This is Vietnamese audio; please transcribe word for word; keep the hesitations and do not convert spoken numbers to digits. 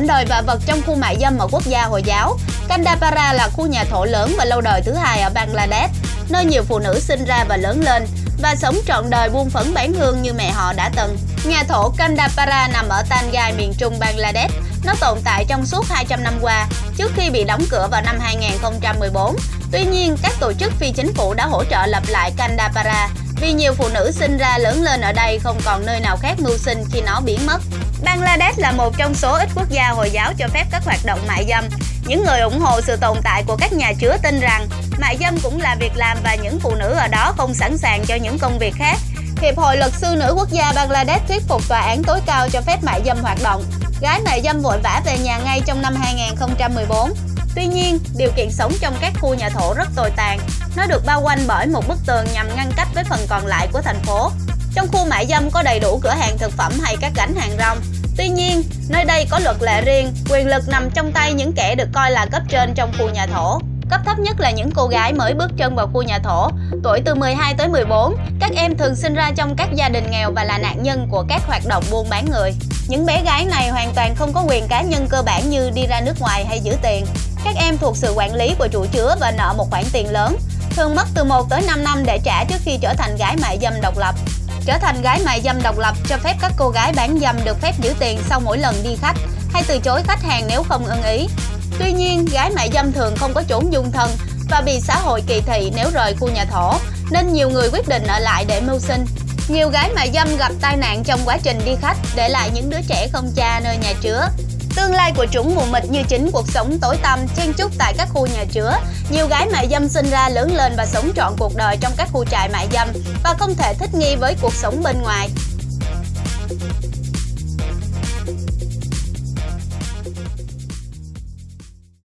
mảnh đời và vật trong khu mại dâm ở quốc gia Hồi giáo. Kandapara là khu nhà thổ lớn và lâu đời thứ hai ở Bangladesh, nơi nhiều phụ nữ sinh ra và lớn lên và sống trọn đời buôn phấn bán hương như mẹ họ đã từng. Nhà thổ Kandapara nằm ở Tangai, miền trung Bangladesh. Nó tồn tại trong suốt hai trăm năm qua, trước khi bị đóng cửa vào năm hai nghìn không trăm mười bốn. Tuy nhiên, các tổ chức phi chính phủ đã hỗ trợ lập lại Kandapara vì nhiều phụ nữ sinh ra lớn lên ở đây không còn nơi nào khác mưu sinh khi nó biến mất. Bangladesh là một trong số ít quốc gia Hồi giáo cho phép các hoạt động mại dâm. Những người ủng hộ sự tồn tại của các nhà chứa tin rằng mại dâm cũng là việc làm và những phụ nữ ở đó không sẵn sàng cho những công việc khác. Hiệp hội Luật sư nữ quốc gia Bangladesh thuyết phục tòa án tối cao cho phép mại dâm hoạt động. Gái mại dâm vội vã về nhà ngay trong năm hai nghìn không trăm mười bốn. Tuy nhiên, điều kiện sống trong các khu nhà thổ rất tồi tàn. Nó được bao quanh bởi một bức tường nhằm ngăn cách với phần còn lại của thành phố. Trong khu mại dâm có đầy đủ cửa hàng thực phẩm hay các gánh hàng rong. Tuy nhiên, nơi đây có luật lệ riêng, quyền lực nằm trong tay những kẻ được coi là cấp trên trong khu nhà thổ. Cấp thấp nhất là những cô gái mới bước chân vào khu nhà thổ, tuổi từ mười hai tới mười bốn. Các em thường sinh ra trong các gia đình nghèo và là nạn nhân của các hoạt động buôn bán người. Những bé gái này hoàn toàn không có quyền cá nhân cơ bản như đi ra nước ngoài hay giữ tiền. Các em thuộc sự quản lý của chủ chứa và nợ một khoản tiền lớn, thường mất từ một tới năm năm để trả trước khi trở thành gái mại dâm độc lập. Trở thành gái mại dâm độc lập cho phép các cô gái bán dâm được phép giữ tiền sau mỗi lần đi khách hay từ chối khách hàng nếu không ưng ý. Tuy nhiên, gái mại dâm thường không có chốn dung thân và bị xã hội kỳ thị nếu rời khu nhà thổ, nên nhiều người quyết định ở lại để mưu sinh. Nhiều gái mại dâm gặp tai nạn trong quá trình đi khách, để lại những đứa trẻ không cha nơi nhà chứa. Tương lai của chúng mù mịt như chính cuộc sống tối tăm chen chúc tại các khu nhà chứa. Nhiều gái mại dâm sinh ra, lớn lên và sống trọn cuộc đời trong các khu trại mại dâm và không thể thích nghi với cuộc sống bên ngoài.